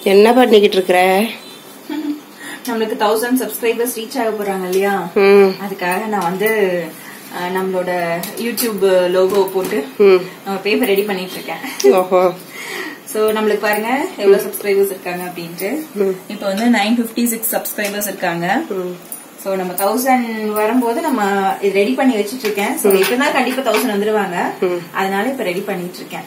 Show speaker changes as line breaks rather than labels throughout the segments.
என்ன பண்ணிக்கிட்டு இருக்கற?
நம்மளுக்கு 1000 சப்ஸ்கிரைபர்ஸ் ரீச் ஆக போறாங்க இல்லையா, அதுக்காக நான் வந்து நம்மளோட யூடியூப் லோகோ போட்டு நம்ம பேப்பர் ரெடி பண்ணிட்டு இருக்கேன். சோ நம்மளுக்கு பாருங்க எவ்வளவு சப்ஸ்கிரைபர்ஸ் இருக்காங்க அப்படின்ட்டு. இப்ப வந்து 956 சப்ஸ்கிரைபர்ஸ் இருக்காங்க. சோ நம்ம 1000 வரும்போது நம்ம இது ரெடி பண்ணி வச்சிட்டு இருக்கேன். சோ எப்பனா கண்டிப்பா 1000 வந்துருவாங்க, அதனால இப்ப ரெடி பண்ணிட்டு இருக்கேன்.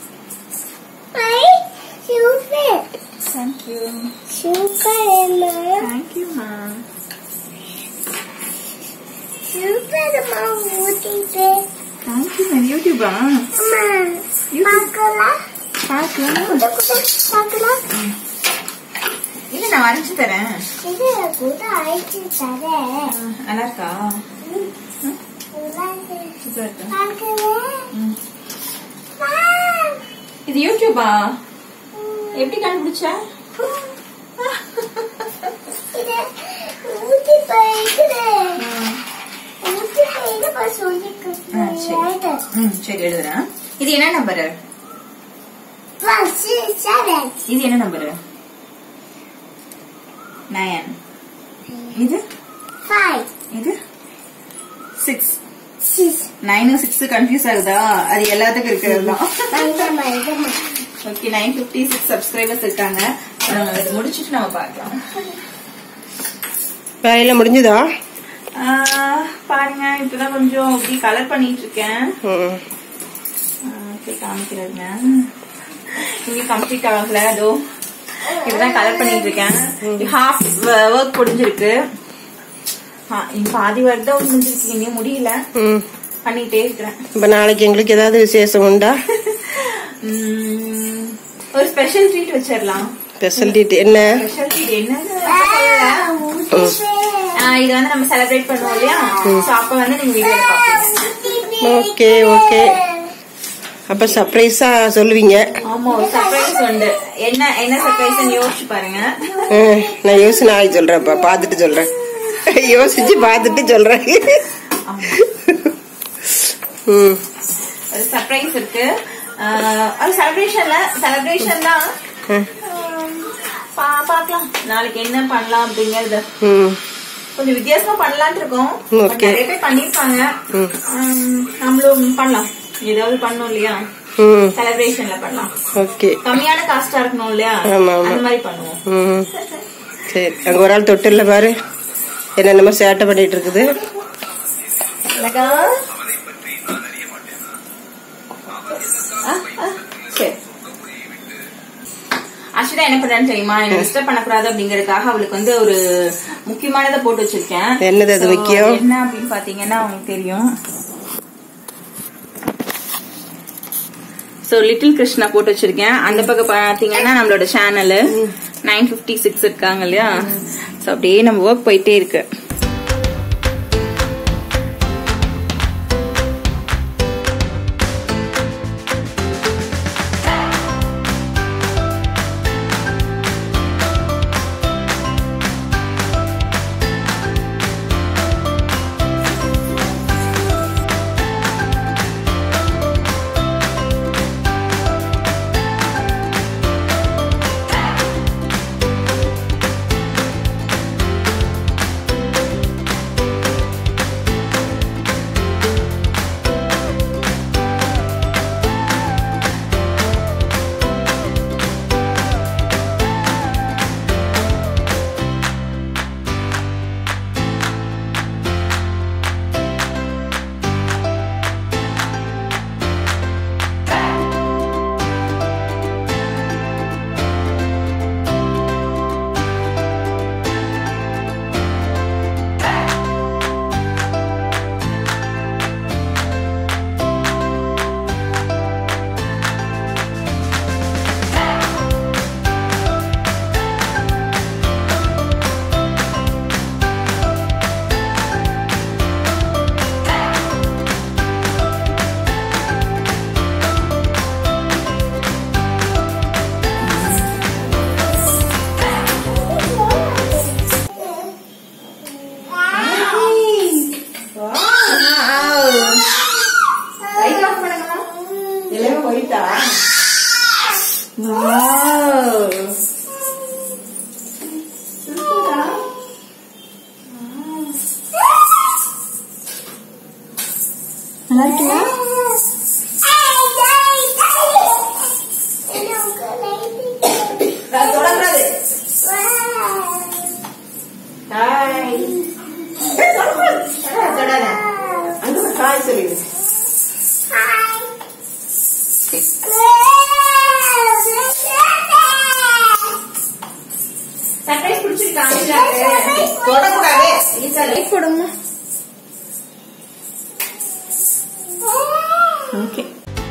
Thank you.
Super,
Thank you, ma.
super, ma. YouTube.
Thank you, ma. YouTube, ah.
Ma. Pakala.
Pakala.
Pakala.
இல்ல நான் வரைச்சு தரேன்.
இது கூட அரைச்சு தரேன்.
நல்லா இருக்கா? இது யூடியூபா? எப்படி கண்டுபிடிச்ச? சரி எழுதுறேன். இது என்ன நம்பரு? இது என்ன நம்பரு? 9. இது
5.
இது 6. 9 6 கன்ஃபியூஸ் ஆகுதா? அது எல்லாத்துக்கும் இருக்கிறதுதான். ஓகே, 956 சப்ஸ்கிரைபர்ஸ் இருக்காங்க. இது முடிச்சிட்டு நம்ம பார்க்கலாம்.
வேலையில முடிஞ்சதா?
பாருங்க, இப்பதான் கொஞ்சம் அப்படி கலர் பண்ணிட்டு இருக்கேன். காமிக்கிறதுங்க, இங்க கம்ப்ளீட் ஆகல. அதோ இப்பதான் கலர் பண்ணிட்டு இருக்கேன். ஹாஃப் ஒர்க் முடிஞ்சிருக்கு, பாதி ஒர்க் தான் முடிஞ்சிருக்கு, இன்னும் முடியல, பண்ணிட்டே இருக்கிறேன்.
இப்ப நாளைக்கு எங்களுக்கு ஏதாவது விசேஷம் உண்டா?
ஒரு ஸ்பெஷல் ட்ரீட் வச்சிடலாம்.
ஸ்பெஷல் ட்ரீட் என்ன?
ஸ்பெஷல் ட்ரீட் என்ன? இது வந்து நம்ம செலிப்ரேட் பண்ணுவோம் இல்லையா, அப்ப வந்து நீங்க வீடியோல பாப்பீங்க.
ஓகே ஓகே, அப்ப சர்ப்ரைஸா சொல்லுவீங்க.
ஆமா, சர்ப்ரைஸ் உண்டு. என்ன என்ன சர்ப்ரைஸ் யோசிச்சு பாருங்க.
நான் யோசிச்சு நாளைக்கு சொல்றேன், பாத்துட்டு சொல்றேன். யோசிச்சு பாத்துட்டு சொல்றேன்.
ஒரு சர்ப்ரைஸ் இருக்கு. அது செலிப்ரேஷன் தான். பாக்கலாம் நாளைக்கு என்ன பண்ணலாம் அப்படிங்கறது. கொஞ்சம் வித்தியாசமா பண்ணலாம்னு இருக்கோம். நிறைய பேர் பண்ணிருப்பாங்க, நம்மளும் பண்ணலாம். ஏதாவது பண்ணணும் இல்லையா, செலிப்ரேஷன்ல பண்ணலாம்.
ஓகே,
கம்மியான காஸ்டா இருக்கணும் இல்லையா, அந்த மாதிரி பண்ணுவோம்.
சரி, அங்க ஒரு ஆள் தொட்டில்ல பாரு என்னென்னமோ சேட்டை பண்ணிட்டு இருக்குது.
சரி, அஸ்விதா என்ன பண்றான்னு தெரியுமா, என்ன டிஸ்டர்ப் பண்ணக்கூடாது அப்படிங்கறதுக்காக அவளுக்கு வந்து ஒரு முக்கியமானதை போட்டு வச்சிருக்கேன்.
என்னது அது முக்கியம்?
என்ன அப்படின்னு பாத்தீங்கன்னா அவங்களுக்கு தெரியும். சோ லிட்டில் கிருஷ்ணா போட்டு வச்சிருக்கேன். அந்த பக்கம் பாத்தீங்கன்னா நம்மளோட சேனல் 956 இருக்காங்க இல்லையா. சோ அப்படியே நம்ம ஒர்க் போயிட்டே இருக்கு. பிடிக்குமா?
ஹாய் சொல்லிடு.
சர்ப்ரைஸ் பிடிச்சிருக்காங்க.
தொடக்கூடாது.
லைட் போடுங்க. ஓகே.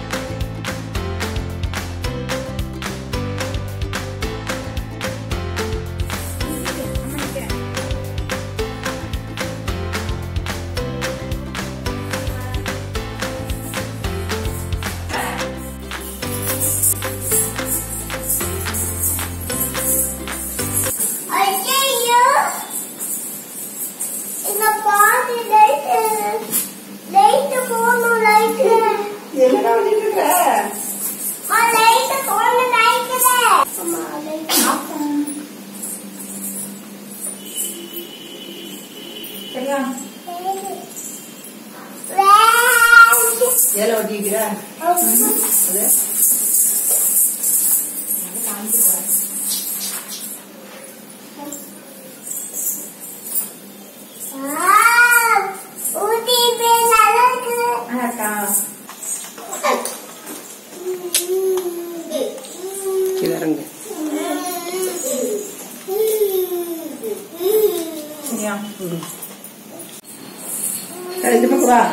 இந்த பக்கம் வா.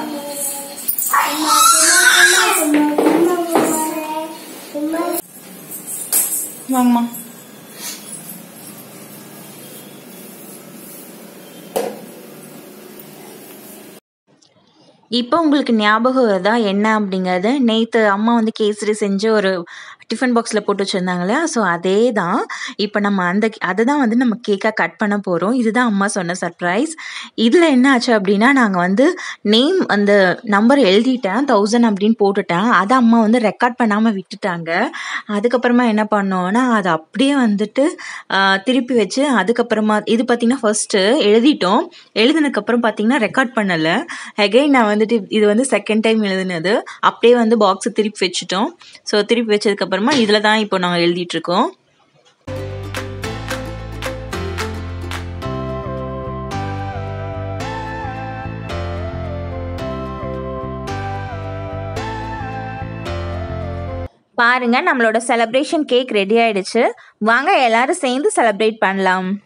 வாங்கம்மா. இப்போ உங்களுக்கு ஞாபகம் வருதா என்ன அப்படிங்கிறது? நேற்று அம்மா வந்து கேசரி செஞ்சு ஒரு டிஃபன் பாக்ஸில் போட்டு வச்சுருந்தாங்களே, ஸோ அதே தான் இப்போ நம்ம அதை தான் வந்து நம்ம கேக்காக கட் பண்ண போகிறோம். இதுதான் அம்மா சொன்ன சர்ப்ரைஸ். இதில் என்ன ஆச்சு அப்படின்னா, நாங்கள் வந்து நேம் அந்த நம்பர் எழுதிட்டேன், 1000 அப்படின்னு போட்டுட்டேன். அதை அம்மா வந்து ரெக்கார்ட் பண்ணாமல் விட்டுட்டாங்க. அதுக்கப்புறமா என்ன பண்ணோன்னா, அதை அப்படியே வந்துட்டு திருப்பி வச்சு அதுக்கப்புறமா இது பார்த்திங்கன்னா ஃபஸ்ட்டு எழுதிட்டோம். எழுதினதுக்கப்புறம் பார்த்திங்கன்னா ரெக்கார்ட் பண்ணலை. அகைன் நான் வந்துட்டு இது வந்து செகண்ட் டைம் எழுதுனது. அப்படியே வந்து பாக்ஸை திருப்பி வச்சுட்டோம். ஸோ திருப்பி வச்சதுக்கப்புறமா இதில் தான் இப்போ நாங்கள் எழுதிட்டுருக்கோம். பாருங்க, நம்மளோட செலிப்ரேஷன் கேக் ரெடி ஆயிடுச்சு. வாங்க எல்லாரும் சேர்ந்து செலிப்ரேட் பண்ணலாம்.